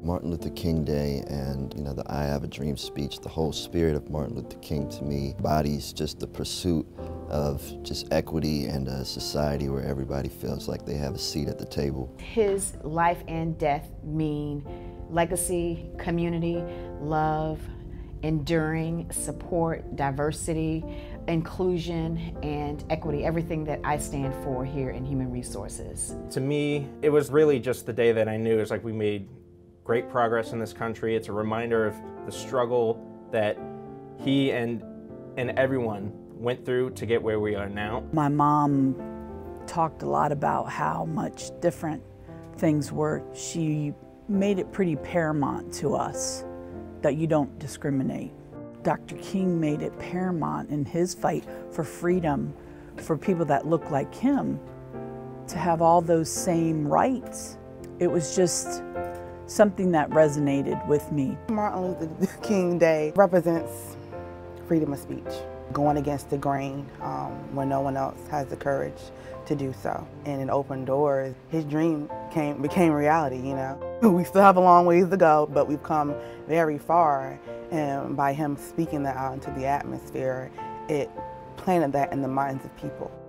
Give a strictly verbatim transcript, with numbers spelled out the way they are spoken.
Martin Luther King Day and, you know, the I Have a Dream speech, the whole spirit of Martin Luther King to me embodies just the pursuit of just equity and a society where everybody feels like they have a seat at the table. His life and death mean legacy, community, love, enduring, support, diversity, inclusion, and equity, everything that I stand for here in Human Resources. To me, it was really just the day that I knew it was like we made great progress in this country. It's a reminder of the struggle that he and, and everyone went through to get where we are now. My mom talked a lot about how much different things were. She made it pretty paramount to us that you don't discriminate. Doctor King made it paramount in his fight for freedom for people that look like him to have all those same rights. It was just something that resonated with me. Martin Luther King Day represents freedom of speech, going against the grain um, when no one else has the courage to do so. And it opened doors. His dream came, became reality, you know. We still have a long ways to go, but we've come very far. And by him speaking that out into the atmosphere, it planted that in the minds of people.